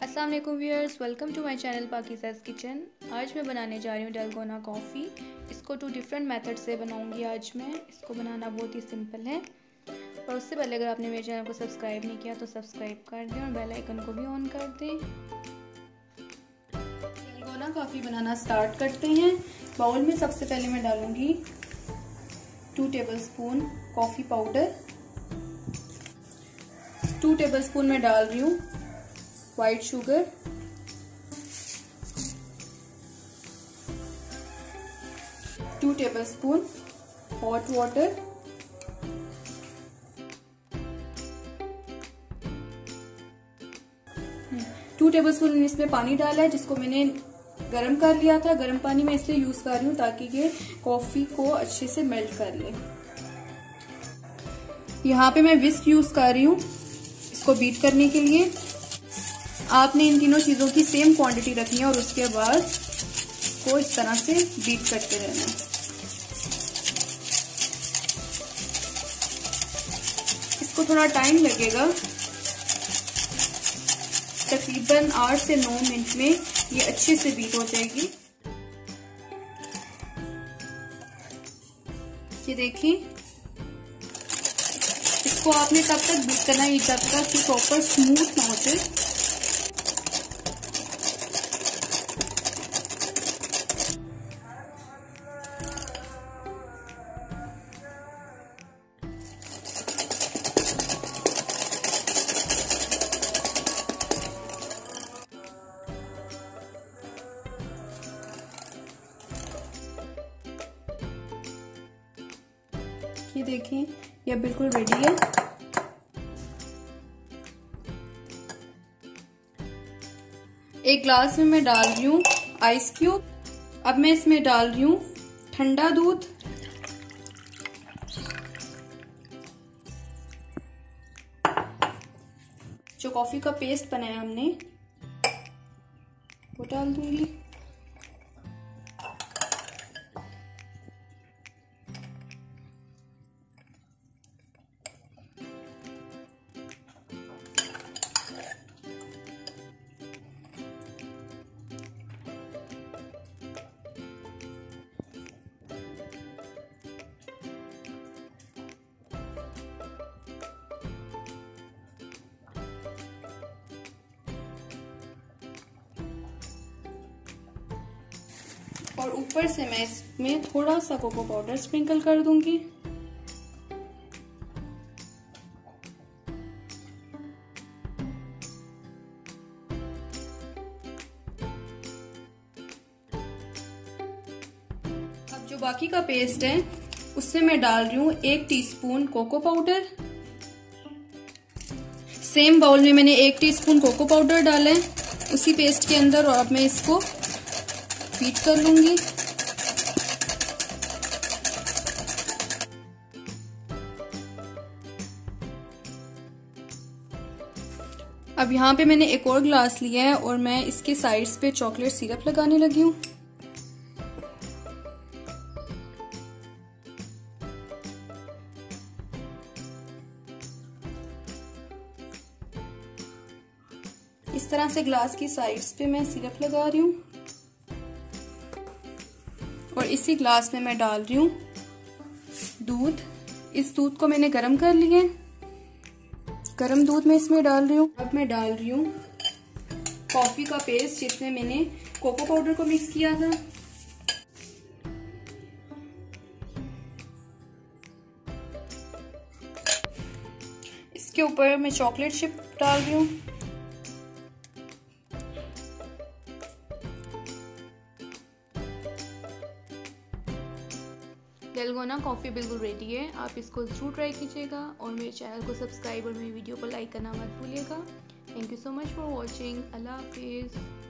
अस्सलाम वालेकुम viewers, welcome to my channel Pakeeza's kitchen. आज मैं बनाने जा रही हूँ डालगोना कॉफ़ी। इसको 2 डिफरेंट मेथड से बनाऊँगी। आज मैं इसको बनाना बहुत ही सिंपल है। और उससे पहले अगर आपने मेरे चैनल को सब्सक्राइब नहीं किया तो सब्सक्राइब कर दें और बेल आइकन को भी ऑन कर दें। डालगोना कॉफ़ी बनाना स्टार्ट करते हैं। बाउल में सबसे पहले मैं डालूँगी 2 टेबलस्पून कॉफ़ी पाउडर। 2 टेबलस्पून मैं डाल रही हूँ white sugar, 2 tablespoon hot water, 2 tablespoon इसमें पानी डाला है जिसको मैंने गरम कर लिया था। गरम पानी में इसलिए यूज कर रही हूँ ताकि ये कॉफी को अच्छे से मेल्ट कर ले। यहाँ पे मैं विस्क यूज कर रही हूँ इसको बीट करने के लिए। आपने इन तीनों चीजों की सेम क्वांटिटी रखनी है और उसके बाद इसको इस तरह से बीट करते रहना है। इसको थोड़ा टाइम लगेगा, तकरीबन 8 से 9 मिनट में ये अच्छे से बीट हो जाएगी। ये देखिए, इसको आपने तब तक बीट करना है जब तक कि प्रॉपर स्मूथ ना हो जाए। ये देखिए, ये बिल्कुल रेडी है। एक ग्लास में मैं डाल रही हूँ आइस क्यूब। अब मैं इसमें डाल रही हूँ ठंडा दूध, जो कॉफी का पेस्ट बनाया हमने वो डाल दूंगी। और ऊपर से मैं इसमें थोड़ा सा कोको पाउडर स्प्रिंकल कर दूंगी। अब जो बाकी का पेस्ट है उससे मैं डाल रही हूँ 1 teaspoon cocoa powder. Same bowl में मैंने 1 टीस्पून कोको पाउडर डाला है उसी पेस्ट के अंदर, और अब मैं इसको बीट कर लूंगी। अब यहाँ पे मैंने एक और ग्लास लिया है और मैं इसके साइड्स पे चॉकलेट सिरप लगाने लगी हूँ। इस तरह से ग्लास की साइड्स पे मैं सिरप लगा रही हूँ और इसी ग्लास में मैं डाल रही हूँ दूध। इस दूध को मैंने गरम कर लिया, गरम दूध में इसमें डाल रही हूँ। अब मैं डाल रही हूँ कॉफी का पेस्ट जिसमें मैंने कोको पाउडर को मिक्स किया था। इसके ऊपर मैं चॉकलेट चिप डाल रही हूँ। डालगोना कॉफ़ी बिल्कुल रेडी है। आप इसको जरूर ट्राई कीजिएगा और मेरे चैनल को सब्सक्राइब और मेरी वीडियो को लाइक करना मत भूलिएगा। Thank you so much for watching. अल्लाह हाफिज़।